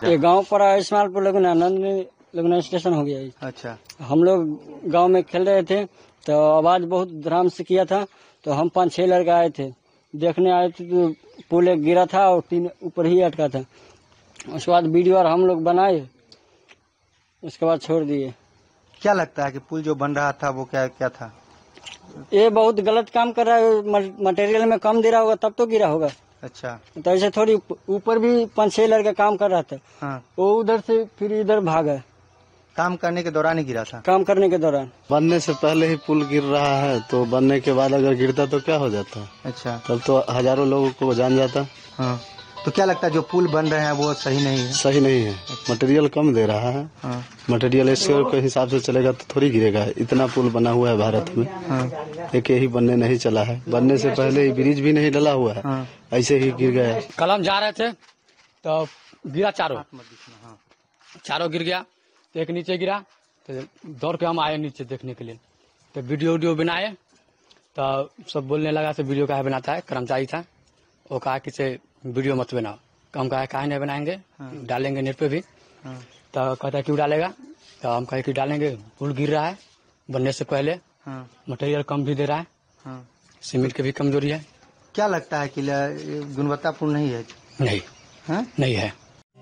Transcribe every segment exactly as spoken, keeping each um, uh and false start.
ये गांव पर इस्माइलपुर लगुना नंदनी लगुना स्टेशन हो गया है। अच्छा, हम लोग गांव में खेल रहे थे तो आवाज बहुत धड़ाम से किया था, तो हम पाँच छह लड़के आए थे, देखने आए थे तो पुल एक गिरा था और तीन ऊपर ही अटका था। उसके बाद वीडियो और हम लोग बनाए, उसके बाद छोड़ दिए। क्या लगता है कि पुल जो बन रहा था वो क्या क्या था? ये बहुत गलत काम कर रहा है, मटेरियल में कम दे रहा होगा तब तो गिरा होगा। अच्छा, तो ऐसे थोड़ी, ऊपर भी पाँच छह लड़के काम कर रहा था। हाँ, वो उधर से फिर इधर भागा। काम करने के दौरान ही गिरा था? काम करने के दौरान। बनने से पहले ही पुल गिर रहा है, तो बनने के बाद अगर गिरता तो क्या हो जाता? अच्छा, तब तो हजारों लोगों को जान जाता। हाँ, तो क्या लगता है जो पुल बन रहे हैं वो सही नहीं है? सही नहीं है, मटेरियल कम दे रहा है। हाँ, मटेरियल ऐसे के हिसाब से चलेगा तो थोड़ी गिरेगा। इतना पुल बना हुआ है भारत में, हाँ, एक ही बनने नहीं चला है। बनने से पहले ही ब्रिज भी नहीं डला हुआ है, हाँ, ऐसे ही गिर गया। कल हम जा रहे थे तो गिरा, चारों चारों गिर गया। तो एक नीचे गिरा तो दौड़ के हम आए नीचे देखने के लिए, तो वीडियो वीडियो बनाए तो सब बोलने लगा से वीडियो काहे बनाता है। कर्मचारी था, वो कहा कि से वीडियो मत बनाओ। हम कहा काहे नहीं बनाएंगे, डालेंगे नेट पे भी। हाँ, तो कहता है क्यों डालेगा, तो हम कहे कि डालेंगे, पुल गिर रहा है बनने से पहले, हाँ, मटेरियल कम भी दे रहा है, हाँ। सीमेंट की भी कमजोरी है। क्या लगता है कि गुणवत्तापूर्ण नहीं है? नहीं, हाँ? नहीं है।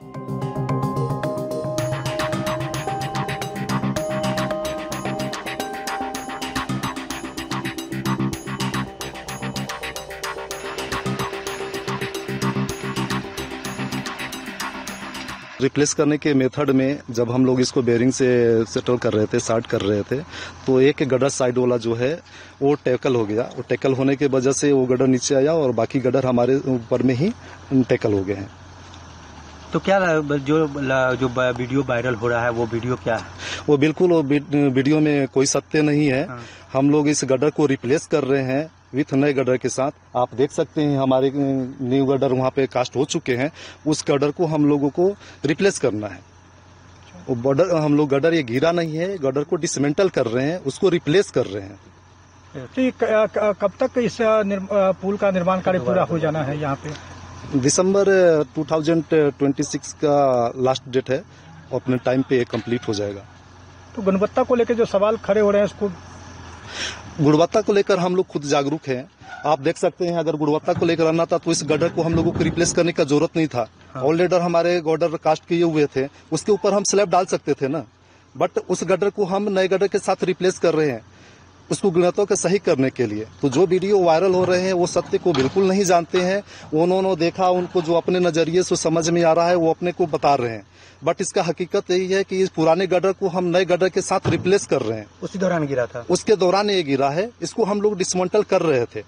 रिप्लेस करने के मेथड में जब हम लोग इसको बेरिंग से सेटल कर रहे थे, स्टार्ट कर रहे थे, तो एक गडर साइड वाला जो है वो टैकल हो गया। वो टैकल होने की वजह से वो गडर नीचे आया और बाकी गडर हमारे ऊपर में ही टैकल हो गए हैं। तो क्या जो जो वीडियो वायरल हो रहा है वो वीडियो क्या है? वो बिल्कुल वो वीडियो में कोई सत्य नहीं है। हाँ। हम लोग इस गडर को रिप्लेस कर रहे हैं विथ नए गडर के साथ। आप देख सकते हैं हमारे न्यू गडर वहाँ पे कास्ट हो चुके हैं। उस गडर को हम लोगों को रिप्लेस करना है। वो बॉर्डर हम लोग गडर ये गिरा नहीं है, गडर को डिसमेंटल कर रहे हैं, उसको रिप्लेस कर रहे हैं। तो कब तक इस पुल का निर्माण कार्य पूरा हो जाना है यहाँ पे? दिसंबर दो हज़ार छब्बीस का लास्ट डेट है, अपने टाइम पे कंप्लीट हो जाएगा। तो गुणवत्ता को लेकर जो सवाल खड़े हो रहे हैं उसको, गुणवत्ता को लेकर हम लोग खुद जागरूक हैं। आप देख सकते हैं अगर गुणवत्ता को लेकर आना था तो इस गडर को हम लोगों को रिप्लेस करने का जरूरत नहीं था। ऑलरेडी हमारे गडर कास्ट किए हुए थे, उसके ऊपर हम स्लैब डाल सकते थे ना, बट उस गडर को हम नए गडर के साथ रिप्लेस कर रहे हैं उसको गुणवत्ता को सही करने के लिए। तो जो वीडियो वायरल हो रहे हैं वो सत्य को बिल्कुल नहीं जानते हैं। उन्होंने देखा, उनको जो अपने नजरिए से समझ में आ रहा है वो अपने को बता रहे हैं, बट इसका हकीकत यही है कि इस पुराने गडर को हम नए गडर के साथ रिप्लेस कर रहे हैं। उसी दौरान गिरा था? उसके दौरान ये गिरा है, इसको हम लोग डिसमेंटल कर रहे थे।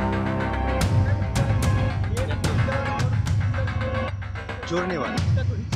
जोड़ने वाला